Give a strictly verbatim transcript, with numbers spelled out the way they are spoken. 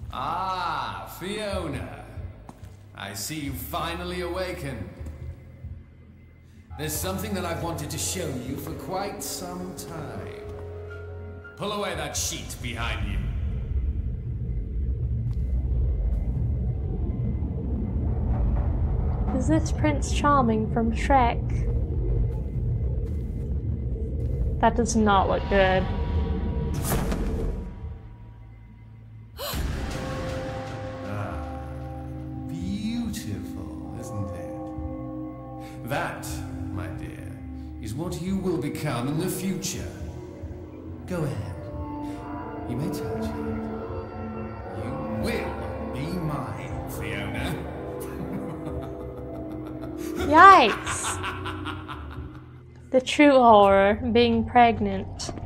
Ah, Fiona. I see you finally awakened. There's something that I've wanted to show you for quite some time. Pull away that sheet behind you. Is this Prince Charming from Shrek? That does not look good. Ah, beautiful, isn't it? That, my dear, is what you will become in the future. Go ahead. You may touch it. You will be mine, Fiona. Yikes! The true horror, being pregnant.